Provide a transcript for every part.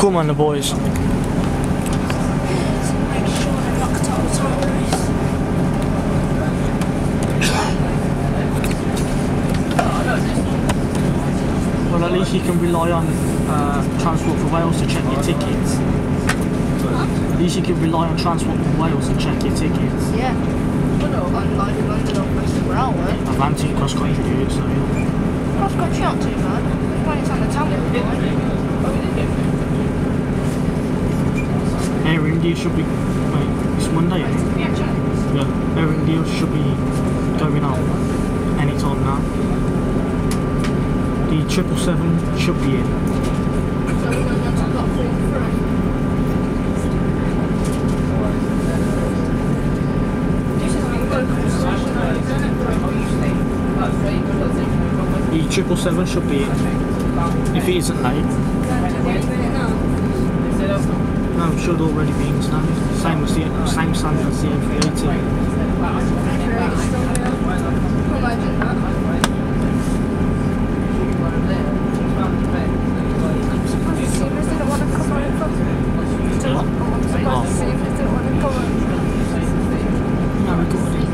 Come on, the boys. Make sure they're locked up with time. Well, at least you can rely on Transport for Wales to check your tickets. At least you can rely on Transport for Wales to check your tickets. Yeah. Unlike London or Bristol Railway. I've had to cross country do it, so yeah. Cross country not too bad. When it's on the tablet line. Air India should be. Wait, it's Monday, isn't it? Yeah. Air India should be going out anytime now. The 777 should be in. So we're going to got 43. The 777 should be in, if it isn't late. No, it should already be in standard. Same standard as the A380. Imagine that. I'm surprised the Seamers didn't want to come over. I'm surprised the Seamers didn't want to come over. No, we got it.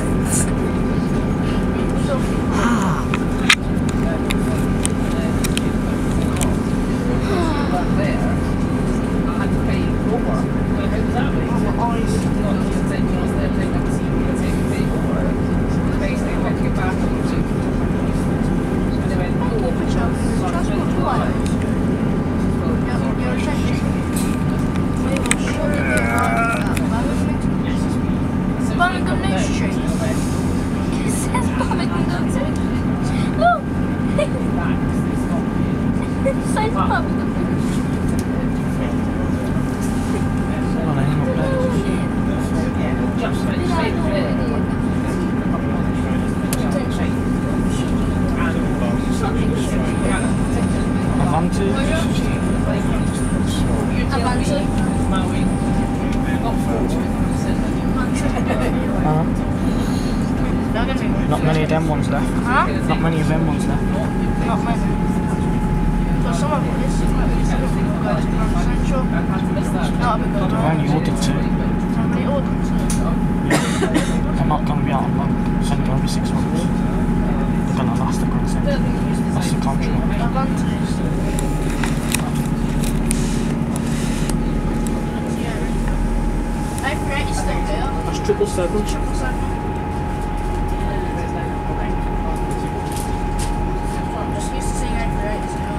Not many of them ones left. Huh? Not many of them ones left. Not many. But some of it is Central. Not a big deal. I only ordered 2. They ordered 2. They're not going to be out on long. It's only going to be 6 months. They're going to last the concept. That's the contract. Avantis. A380 is still there. That's 777. I'm just used to seeing A380s now.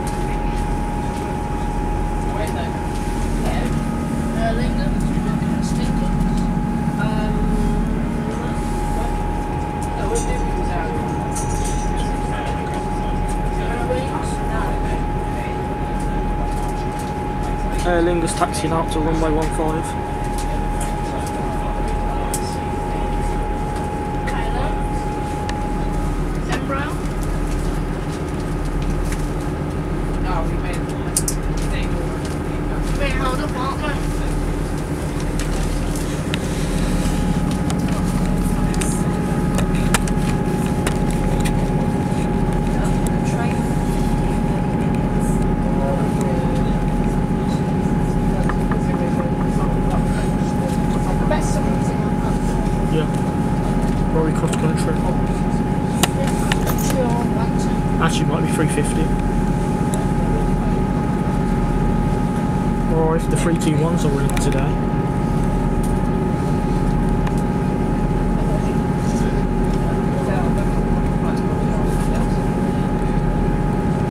Lincoln, Stinker. Aer Lingus taxiing out to runway 15. Rory cross country. Actually, might be 350. Or if the 321s are in today.